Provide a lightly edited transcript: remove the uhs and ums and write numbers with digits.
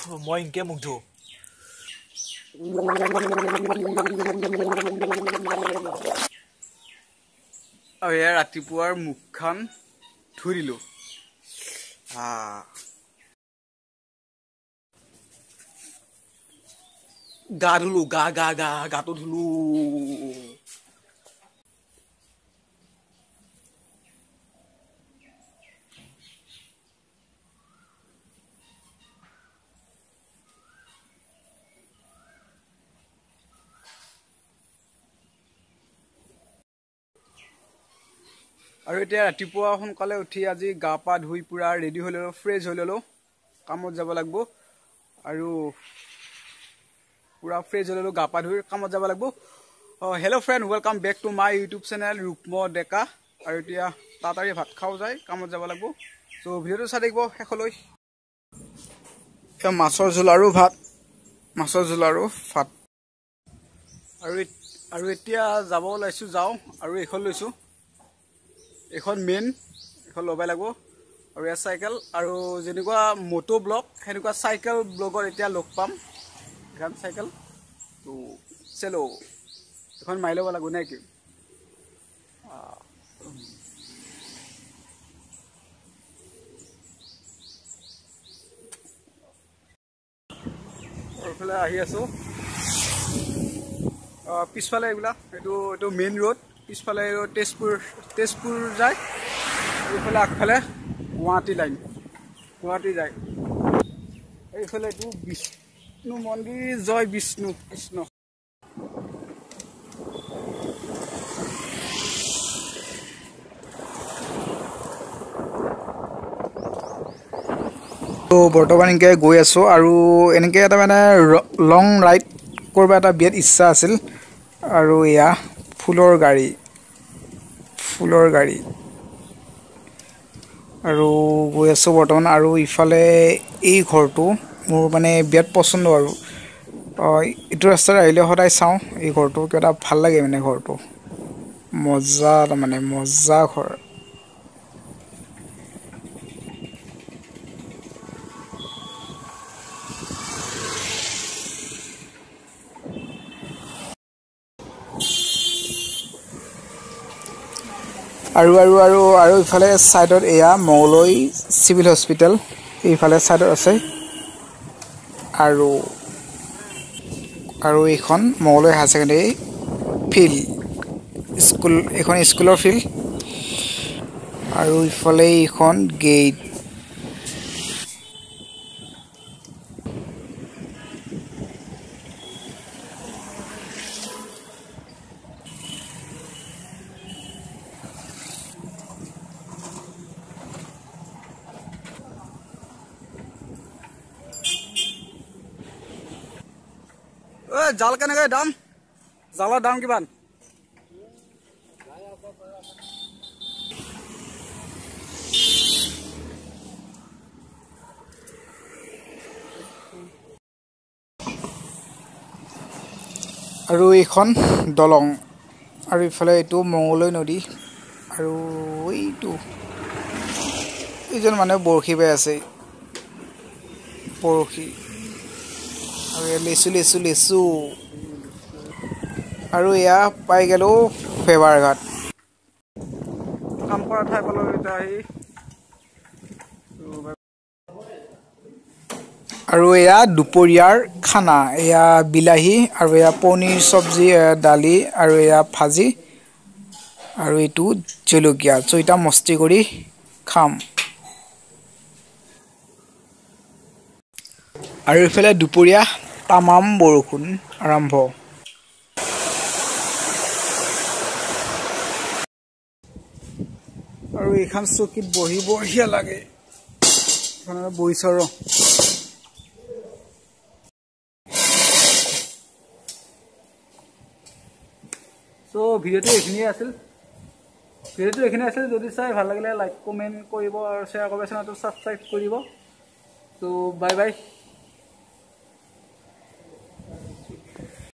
মই ইনকে মুখ ধো আৰু এয়া ৰাতিপুৱাৰ মুখখন ধুই দিলো গা ধুলো গাটো ধুলো আৰু এতিয়া ৰাতিপুৱা সোনকালে উঠি আজি গা পা ধুই পুৰা ৰেডি হৈ ললো ফ্ৰেছ হৈ ললো কামত যাব লাগিব আৰু পুৰা ফ্ৰেছ হৈ ললো গা পা ধুই কামত যাব লাগিব hello' friend welcome back to my YouTube channel Rupam Deka আৰু এতিয়া তাড়াতাড়ি ভাত খাও যায় কামত যাব লাগিব সো ভিডিঅ'টো চাই থাকিব শেষলৈ মাছৰ ঝোল আৰু ভাত আৰু এতিয়া যাব ওলাইছো যাও আৰু এখন লৈছো এখন মেইন এখন লবাই লাগিব আৰু এ সাইকেল আৰু যেনেকুৱা মোটো ব্লগ হেনেকুৱা সাইকেল ব্লগৰ এতিয়া লগ পাম এখন সাইকেল তো চলো এখন মাই লব লাগিব নেকি ওৰফালে আহি আছো পিছফালে এইগুলা এইটো মেইন ৰোড পিছফালে তেজপুৰ যায় এইফালে আগফালে গুৱাহাটী লাইন গুৱাহাটী যায় এইফালে এইটো বিষ্ণু মন্দিৰ জয় বিষ্ণু কৃষ্ণ তো বৰ্তমান এনেকৈ গৈ আছো আৰু এনেকৈ এটা মানে লং ৰাইড কৰিব এটা বিৰাট ইচ্ছা আছিল আৰু এয়া ফুলৰ গাড়ী আৰু গৈ আছো বৰ্তমান আৰু ইফালে এই ঘৰটো মোৰ মানে বিৰাট পছন্দ আৰু এইটো ৰাস্তাত আহিলে সদায় চাওঁ এই ঘৰটো কিবা এটা ভাল লাগে মানে ঘৰটো মজা মানে মজা ঘৰ আৰু ইফালে সাইডত এয়া মংগলৈ সিভিল হস্পিটেল এইফালে সাইডত আছে আৰু এইখন Mangaldai high secondary field school এখন স্কুলৰ ফিল্ড আৰু ইফালে এইখন গেট জাল কেনেকৈ দাম জালৰ দাম কিমান আৰু এইখন দলং আৰু ইফালে এইটো মংগলৈ নদী আৰু এইজন মানুহে বৰশী বাই আছে আৰু লেচু আৰু এয়া পাই গেলো ফেভাৰ ঘাট কাম কৰা ঠাই পালো এতিয়া আহি আৰু এয়া দুপৰীয়াৰ খানা এয়া বিলাহী আৰু এয়া পনীৰ চব্জি দালি আৰু এয়া ভাজি আৰু এইটো জলকীয়া চইটা মস্তি কৰি খাম আৰু ইফালে দুপৰীয়া তামাম বৰষুণ আৰম্ভ আৰু এইখন চকীত বহি বঢ়িয়া লাগে বহিছো ৰ তো ভিডিঅ'টো এইখিনিয়ে আছিল যদি চাই ভাল লাগিলে লাইক কমেন্ট কৰিব আৰু শ্বেয়াৰ কৰিব চেনেলটো সাবস্ক্ৰাইব কৰিব তো বাই বাই